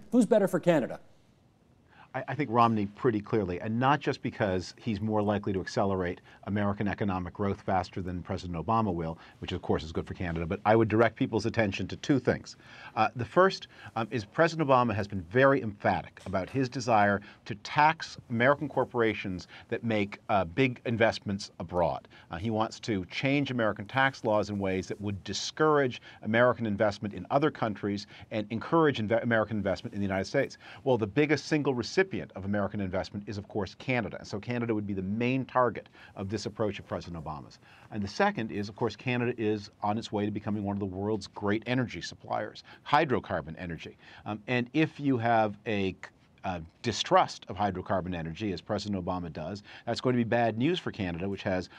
Who's better for Canada? I think Romney pretty clearly, and not just because he's more likely to accelerate American economic growth faster than President Obama will, which of course is good for Canada, but I would direct people's attention to two things. The first is President Obama has been very emphatic about his desire to tax American corporations that make big investments abroad. He wants to change American tax laws in ways that would discourage American investment in other countries and encourage American investment in the United States. Well, the biggest single recipient of American investment is, of course, Canada. So Canada would be the main target of this approach of President Obama's. And the second is, of course, Canada is on its way to becoming one of the world's great energy suppliers, hydrocarbon energy. And if you have a distrust of hydrocarbon energy, as President Obama does, that's going to be bad news for Canada, which has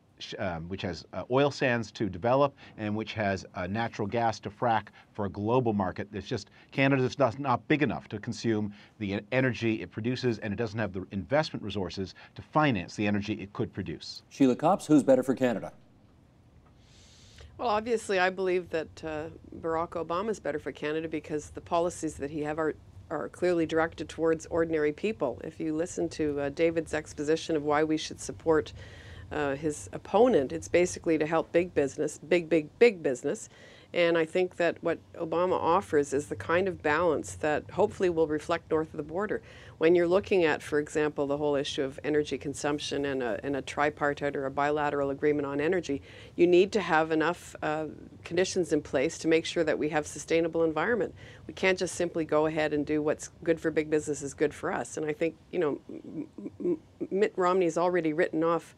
oil sands to develop and which has natural gas to frack for a global market. It's just Canada is not big enough to consume the energy it produces, and it doesn't have the investment resources to finance the energy it could produce. Sheila Copps, who's better for Canada? Well, obviously, I believe that Barack Obama is better for Canada because the policies that he have are clearly directed towards ordinary people. If you listen to David's exposition of why we should support his opponent, it's basically to help big business, big business. And I think that what Obama offers is the kind of balance that hopefully will reflect north of the border. When you're looking at, for example, the whole issue of energy consumption and a tripartite or a bilateral agreement on energy, you need to have enough conditions in place to make sure that we have sustainable environment. We can't just simply go ahead and do what's good for big business is good for us. And I think, you know, Mitt Romney's already written off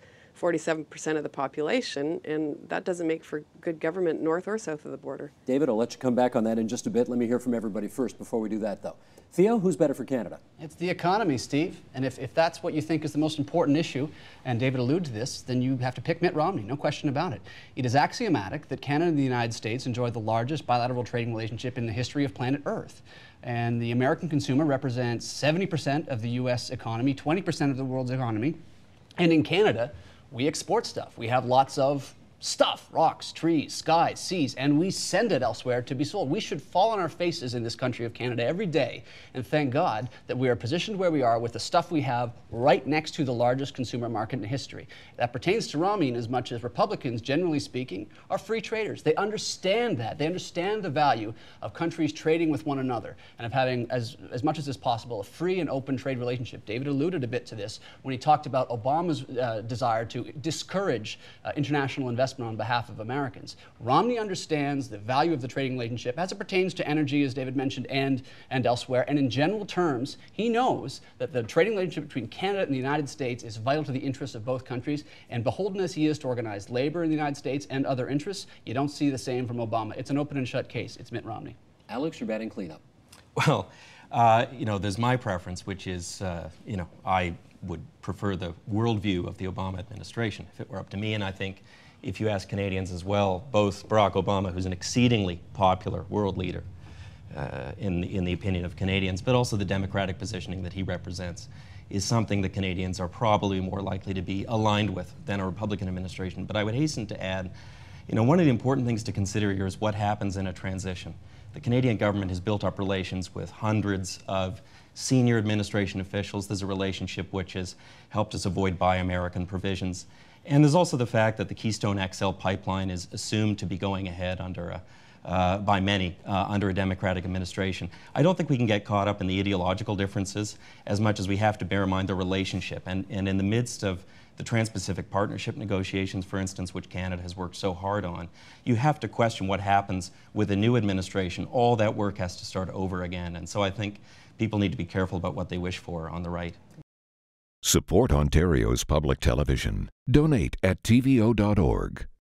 47% of the population, and that doesn't make for good government north or south of the border. David, I'll let you come back on that in just a bit. Let me hear from everybody first before we do that, though. Theo, who's better for Canada? It's the economy, Steve. And if that's what you think is the most important issue, and David alluded to this, then you have to pick Mitt Romney, no question about it. It is axiomatic that Canada and the United States enjoy the largest bilateral trading relationship in the history of planet Earth. And the American consumer represents 70% of the U.S. economy, 20% of the world's economy. And in Canada, we export stuff. We have lots of stuff, rocks, trees, skies, seas, and we send it elsewhere to be sold. We should fall on our faces in this country of Canada every day and thank God that we are positioned where we are with the stuff we have right next to the largest consumer market in history. That pertains to Romney in as much as Republicans, generally speaking, are free traders. They understand that. They understand the value of countries trading with one another and of having, as much as is possible, a free and open trade relationship. David alluded a bit to this when he talked about Obama's desire to discourage international investment on behalf of Americans. Romney understands the value of the trading relationship as it pertains to energy, as David mentioned, and elsewhere. And in general terms, he knows that the trading relationship between Canada and the United States is vital to the interests of both countries. And beholden as he is to organized labor in the United States and other interests, you don't see the same from Obama. It's an open and shut case. It's Mitt Romney. Alex, you're batting cleanup. Well, you know, there's my preference, which is, you know, I would prefer the worldview of the Obama administration if it were up to me. And I think if you ask Canadians as well, both Barack Obama, who's an exceedingly popular world leader in the opinion of Canadians, but also the democratic positioning that he represents, is something that Canadians are probably more likely to be aligned with than a Republican administration. But I would hasten to add, you know, one of the important things to consider here is what happens in a transition. The Canadian government has built up relations with hundreds of senior administration officials. There's a relationship which has helped us avoid Buy American provisions. And there's also the fact that the Keystone XL pipeline is assumed to be going ahead under by many under a Democratic administration. I don't think we can get caught up in the ideological differences as much as we have to bear in mind the relationship. And in the midst of the Trans-Pacific Partnership negotiations, for instance, which Canada has worked so hard on, you have to question what happens with a new administration. All that work has to start over again. And so I think people need to be careful about what they wish for on the right. Support Ontario's public television. Donate at tvo.org.